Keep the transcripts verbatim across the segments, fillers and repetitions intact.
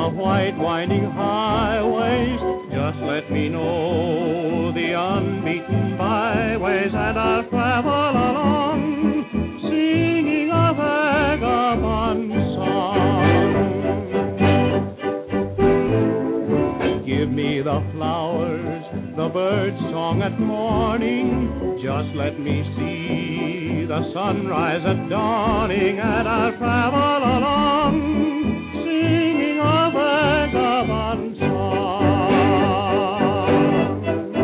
the white winding highways. Just let me know the unbeaten byways, and I'll travel along, singing a vagabond song. Give me the flowers, the bird's song at morning. Just let me see the sunrise at dawning, and I'll travel along, singing a vagabond song.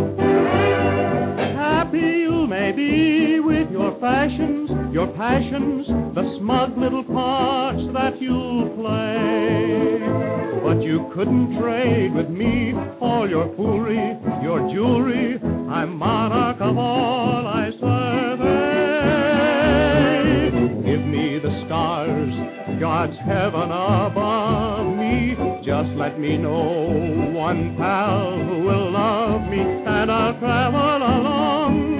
Happy you may be with your fashions, your passions, the smug little parts that you'll play. But you couldn't trade with me all your foolery, your jewelry. I'm monarch of all I survey. Give me the stars, God's heaven above me. Just let me know one pal who will love me, and I'll travel along,